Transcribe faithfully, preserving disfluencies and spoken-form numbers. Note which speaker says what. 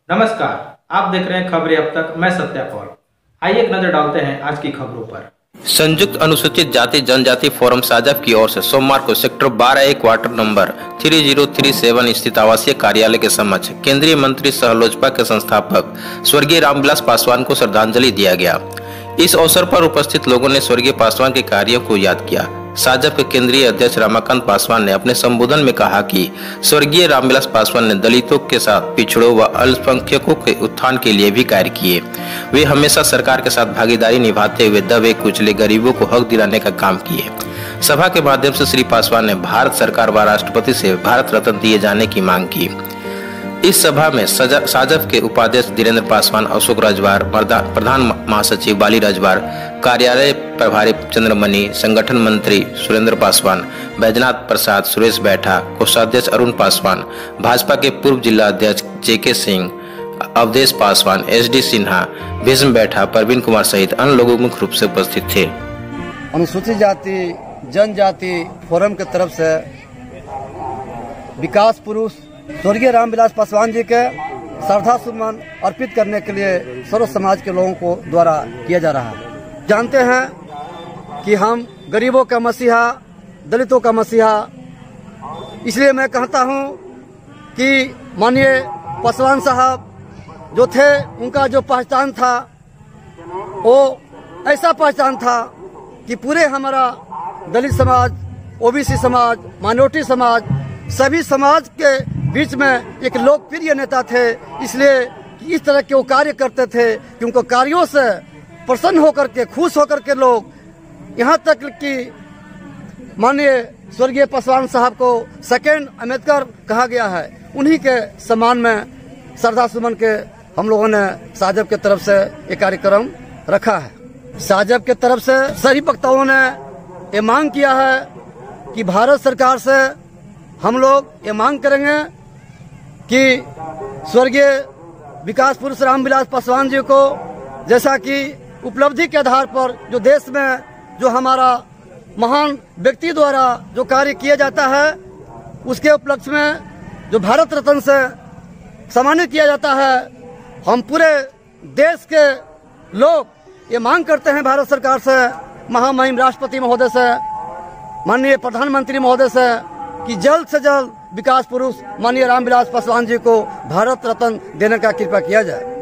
Speaker 1: नमस्कार, आप देख रहे हैं खबरें अब तक। मैं सत्या पॉल। आइए एक नजर डालते हैं आज की खबरों पर।
Speaker 2: संयुक्त अनुसूचित जाति जनजाति फोरम साजब की ओर से सोमवार को सेक्टर बारह ए क्वार्टर नंबर तीन सौ सैंतीस स्थित आवासीय कार्यालय के समक्ष केंद्रीय मंत्री सह लोजपा के संस्थापक स्वर्गीय रामविलास पासवान को श्रद्धांजलि दिया गया। इस अवसर पर उपस्थित लोगों ने स्वर्गीय पासवान के कार्यों को याद किया। साजब के केंद्रीय अध्यक्ष रमाकांत पासवान ने अपने संबोधन में कहा कि स्वर्गीय रामविलास पासवान ने दलितों के साथ पिछड़ों व अल्पसंख्यकों के उत्थान के लिए भी कार्य किए। वे हमेशा सरकार के साथ भागीदारी निभाते हुए दबे कुचले गरीबों को हक दिलाने का काम किए। सभा के माध्यम से श्री पासवान ने भारत सरकार व राष्ट्रपति से भारत रत्न दिए जाने की मांग की। इस सभा में साजब के उपाध्यक्ष धीरेन्द्र पासवान, अशोक रजवार, प्रधान महासचिव बाली रजवार, कार्यालय प्रभारी चंद्रमणि, संगठन मंत्री सुरेंद्र पासवान, बैजनाथ प्रसाद, सुरेश बैठा, कोषाध्यक्ष अरुण पासवान, भाजपा के पूर्व जिला अध्यक्ष J K Singh, Awadhesh Paswan, S D Sinha, Bhishma Baitha, Parveen Kumar सहित अन्य लोग मुख्य रूप से उपस्थित थे।
Speaker 3: अनुसूचित जाति जनजाति फोरम की तरफ से विकास पुरुष स्वर्गीय रामविलास पासवान जी के श्रद्धा सुमन अर्पित करने के लिए सर्व समाज के लोगों को द्वारा किया जा रहा है। जानते हैं कि हम गरीबों का मसीहा, दलितों का मसीहा, इसलिए मैं कहता हूं कि माननीय पासवान साहब जो थे, उनका जो पहचान था वो ऐसा पहचान था कि पूरे हमारा दलित समाज, ओबीसी समाज, माइनॉरिटी समाज, सभी समाज के बीच में एक लोकप्रिय नेता थे। इसलिए कि इस तरह के वो कार्य करते थे कि उनको कार्यों से प्रसन्न होकर के, खुश होकर के लोग, यहाँ तक कि माननीय स्वर्गीय पासवान साहब को सेकेंड अम्बेडकर कहा गया है। उन्हीं के सम्मान में श्रद्धा सुमन के हम लोगों ने साजब के तरफ से एक कार्यक्रम रखा है। साजब के तरफ से सभी वक्ताओं ने ये मांग किया है कि भारत सरकार से हम लोग ये मांग करेंगे कि स्वर्गीय विकास पुरुष रामविलास पासवान जी को, जैसा कि उपलब्धि के आधार पर जो देश में जो हमारा महान व्यक्ति द्वारा जो कार्य किया जाता है, उसके उपलक्ष्य में जो भारत रत्न से सम्मानित किया जाता है, हम पूरे देश के लोग ये मांग करते हैं भारत सरकार से, महामहिम राष्ट्रपति महोदय से, माननीय प्रधानमंत्री महोदय से, कि जल्द से जल्द विकास पुरुष माननीय रामविलास पासवान जी को भारत रत्न देने का कृपा किया जाए।